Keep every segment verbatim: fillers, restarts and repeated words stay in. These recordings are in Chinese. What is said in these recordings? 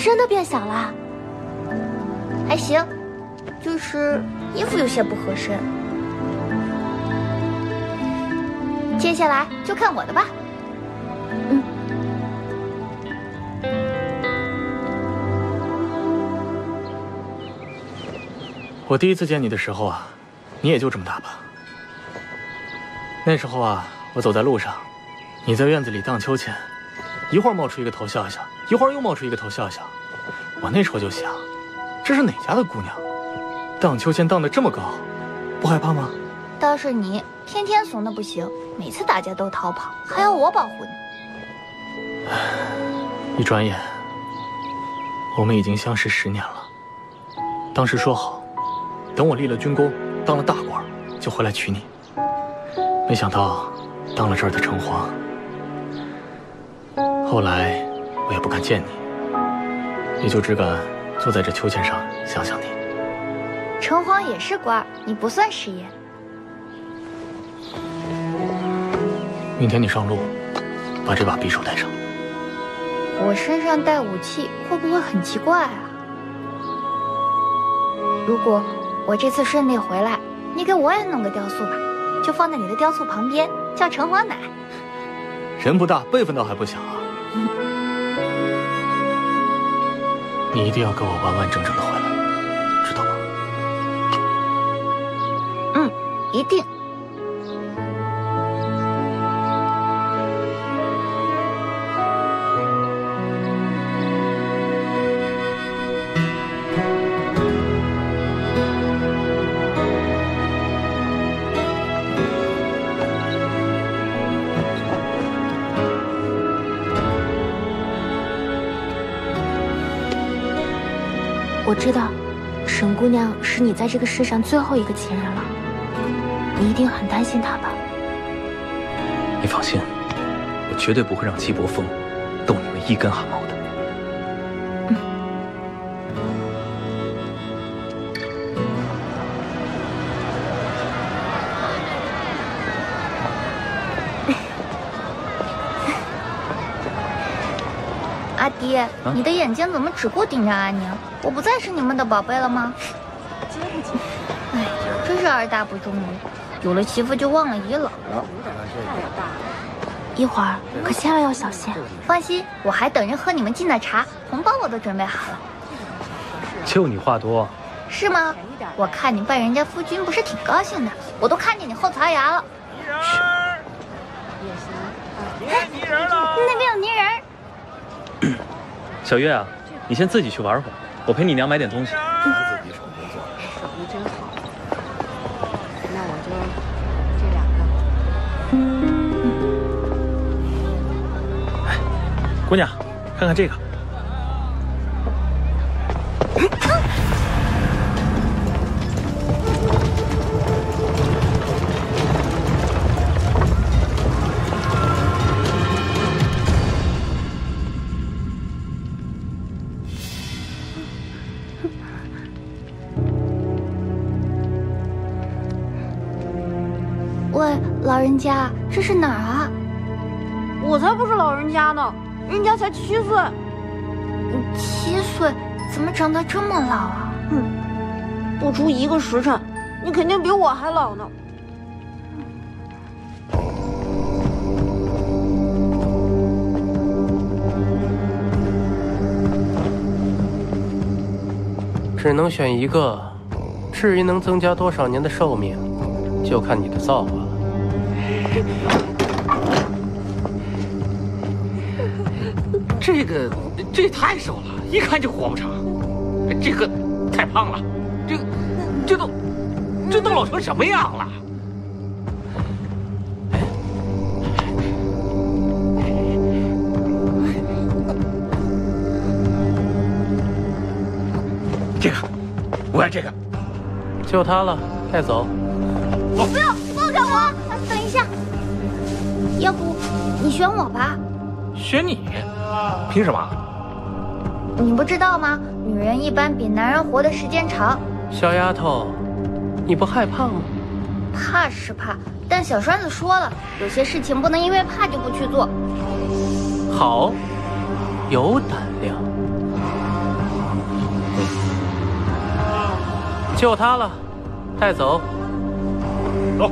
真的变小了？ 还行，就是衣服有些不合身。接下来就看我的吧。嗯。 我第一次见你的时候啊，你也就这么大吧。那时候啊，我走在路上，你在院子里荡秋千，一会儿冒出一个头笑笑，一会儿又冒出一个头笑笑。我那时候就想，这是哪家的姑娘，荡秋千荡得这么高，不害怕吗？ 倒是你天天怂的不行，每次打架都逃跑，还要我保护你。 一转眼，我们已经相识十年了。当时说好，等我立了军功，当了大官，就回来娶你。没想到，当了这儿的城隍。后来，我也不敢见你，也就只敢坐在这秋千上想想你。 城隍也是官，你不算失言。 明天你上路，把这把匕首带上。 我身上带武器会不会很奇怪啊？如果我这次顺利回来，你给我也弄个雕塑吧，就放在你的雕塑旁边，叫城隍奶。 人不大，辈分倒还不小啊。嗯、你一定要给我完完整整的回来，知道吗？ 嗯，一定。 我知道，沈姑娘是你在这个世上最后一个亲人了，你一定很担心她吧？ 你放心，我绝对不会让戚伯峰动你们一根汗毛的。 嗯。 阿爹，啊、你的眼睛怎么只顾盯着阿宁？我不再是你们的宝贝了吗？哎，真是儿大不中用，有了媳妇就忘了姨姥姥。 一会儿可千万要小心。 放心，我还等着喝你们敬的茶，红包我都准备好了。 就你话多。 是吗？我看你拜人家夫君不是挺高兴的，我都看见你后槽牙了。 泥人儿，别泥人了， 那边有泥人。 小月啊，你先自己去玩会儿，我陪你娘买点东西。 儿子一手工作，手艺真好。那我就这两个。哎，姑娘，看看这个。 喂，老人家，这是哪儿啊？ 我才不是老人家呢，人家才七岁。 七岁？怎么长得这么老啊？ 哼，不出一个时辰，你肯定比我还老呢。 只能选一个，至于能增加多少年的寿命，就看你的造化了。 这个这太瘦了，一看就活不长。这个太胖了，这这都这都老成什么样了？这个，我要这个。 就它了，带走。 走！不要，放开我！等一下，要不你选我吧？ 选你？凭什么？ 你不知道吗？女人一般比男人活的时间长。 小丫头，你不害怕吗？ 怕是怕，但小栓子说了，有些事情不能因为怕就不去做。 好，有胆量。 就他了，带走。 走。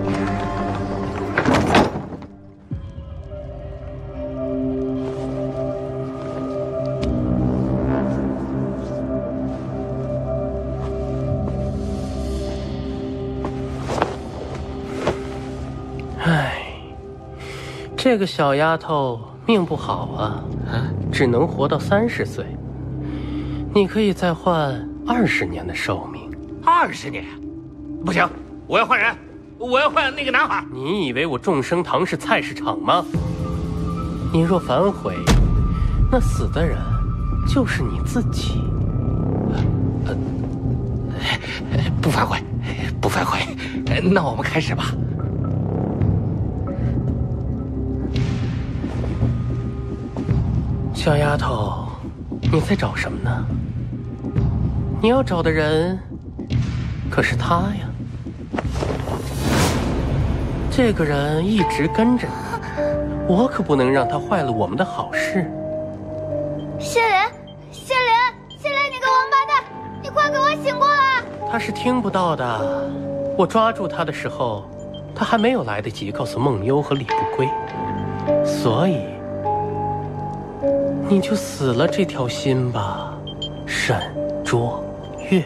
唉，这个小丫头命不好啊，只能活到三十岁。你可以再换二十年的寿命。 二十年，不行，我要换人，我要换那个男孩。 你以为我众生堂是菜市场吗？你若反悔，那死的人就是你自己。 呃，不反悔，不反悔。那我们开始吧。 小丫头，你在找什么呢？你要找的人可是他呀。这个人一直跟着你，我可不能让他坏了我们的好事。 谢莲，谢莲，谢莲，你个王八蛋，你快给我醒过来！ 他是听不到的。我抓住他的时候，他还没有来得及告诉梦幽和李不归，所以你就死了这条心吧，沈卓越。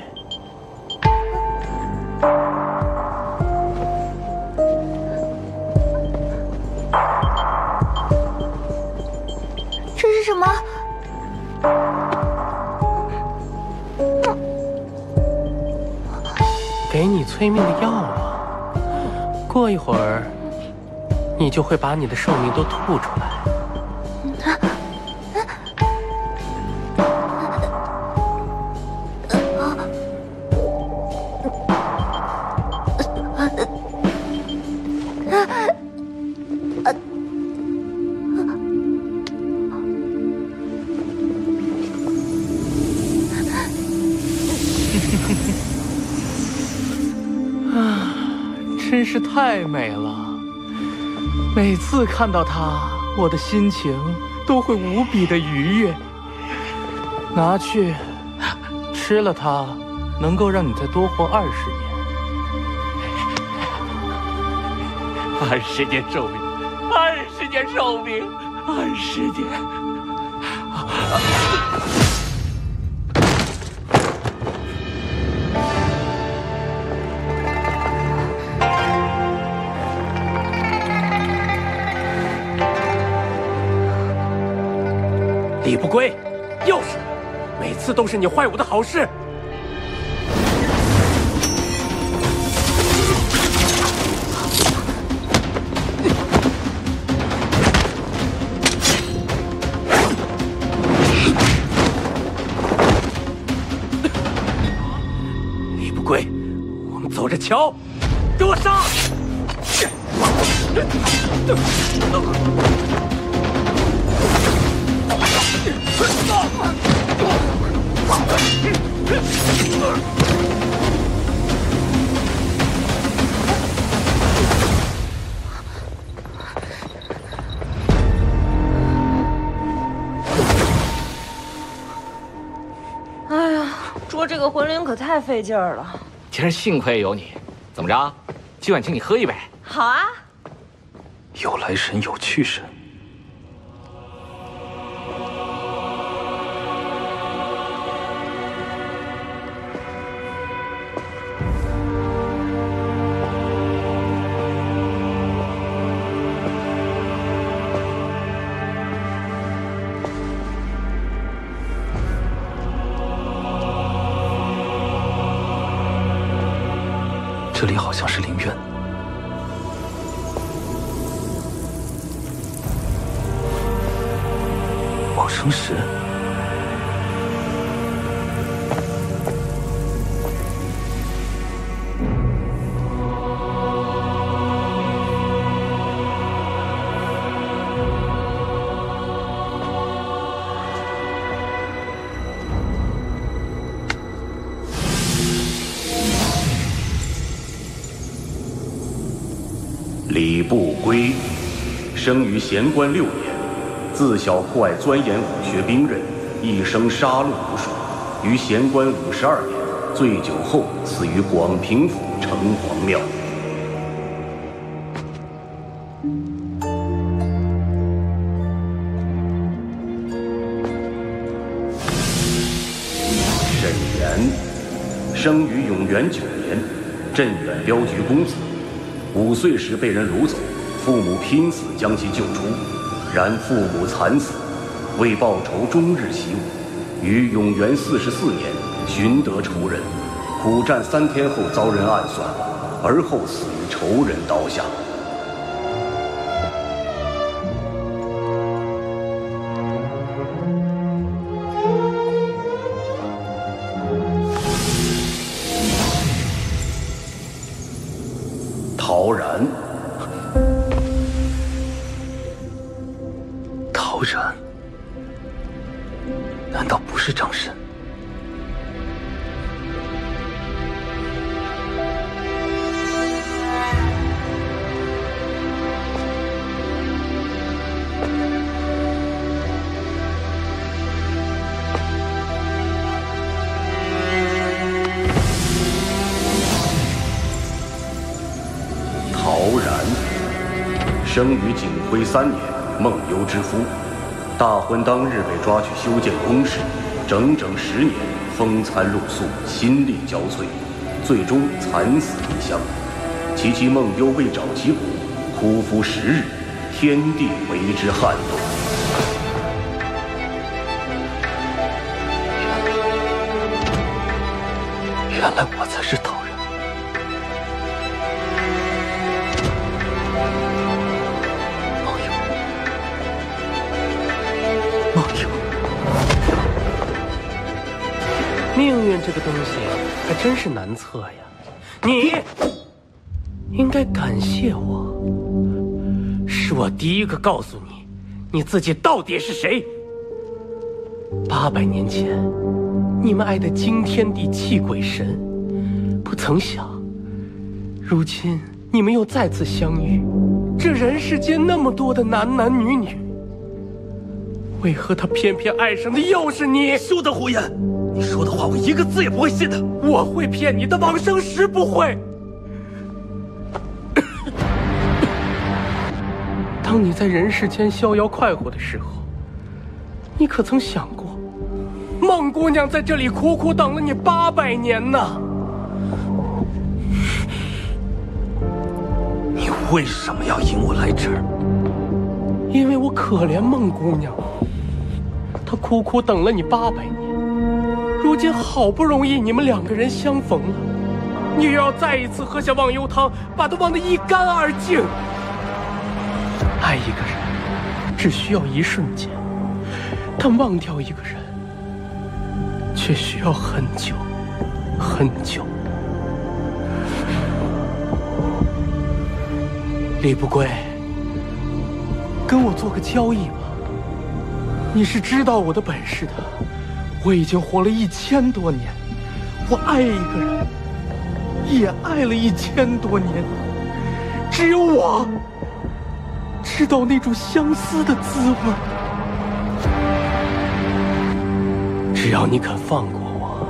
这是什么？ 给你催命的药啊！过一会儿，你就会把你的寿命都吐出来。真是太美了！每次看到它，我的心情都会无比的愉悦。拿去，吃了它，能够让你再多活二十年。二十年寿命，二十年寿命，二十年。 李不归，又是你！每次都是你坏我的好事。李不归，我们走着瞧，给我杀！ 哎呀，捉这个魂灵可太费劲儿了。 今儿幸亏有你，怎么着？今晚请你喝一杯。 好啊。 有来神，有去神。这里好像是陵院。往生石。 李不归，生于咸观六年，自小酷爱钻研武学兵刃，一生杀戮无数。于咸观五十二年， 醉酒后死于广平府城隍庙。沈岩，生于永元九年，镇远镖局公子。五岁时被人掳走，父母拼死将其救出，然父母惨死，为报仇终日习武。于永元四十四年寻得仇人，苦战三天后遭人暗算，而后死于仇人刀下。陶然， 陶然，难道不是张申？ 生于景辉三年，孟幽之夫。大婚当日被抓去修建宫室，整整十年，风餐露宿，心力交瘁，最终惨死异乡。其妻孟幽为找其骨，哭夫十日，天地为之撼动。 原来我才是陶然。 命运这个东西还真是难测呀！你应该感谢我，是我第一个告诉你，你自己到底是谁。八百年前，你们爱得惊天地泣鬼神，不曾想，如今你们又再次相遇。这人世间那么多的男男女女，为何他偏偏爱上的又是你？ 休得胡言！你说的话我一个字也不会信的。 我会骗你的，往生时不会。当你在人世间逍遥快活的时候，你可曾想过，孟姑娘在这里苦苦等了你八百年呢？ 你为什么要引我来这儿？ 因为我可怜孟姑娘，她苦苦等了你八百年。如今好不容易你们两个人相逢了，你又要再一次喝下忘忧汤，把它忘得一干二净。爱一个人只需要一瞬间，但忘掉一个人却需要很久很久。李不归，跟我做个交易吧。你是知道我的本事的，我已经活了一千多年，我爱一个人，也爱了一千多年，只有我知道那种相思的滋味。只要你肯放过我，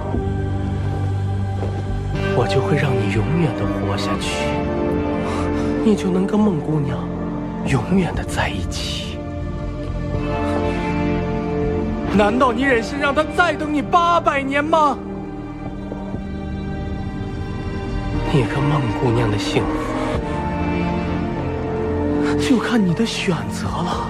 我就会让你永远的活下去，你就能跟孟姑娘永远的在一起。难道你忍心让他再等你八百年吗？你跟孟姑娘的幸福，就看你的选择了。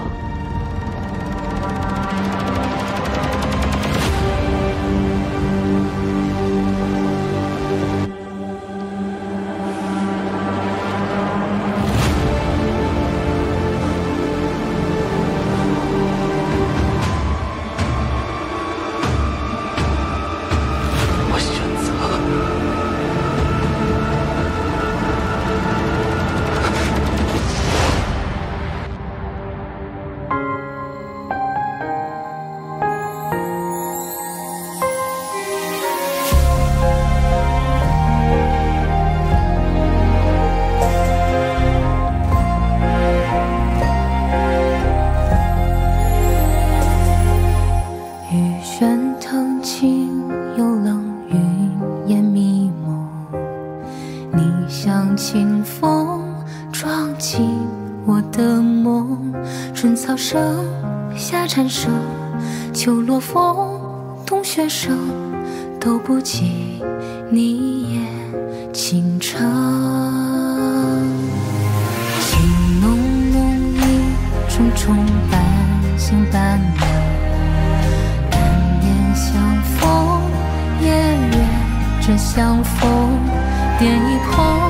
了梦。春草生，夏蝉生，秋落风，冬雪生，都不及你也倾城。情浓浓意重重，半醒半梦。难念相逢，夜月这相逢，点一捧。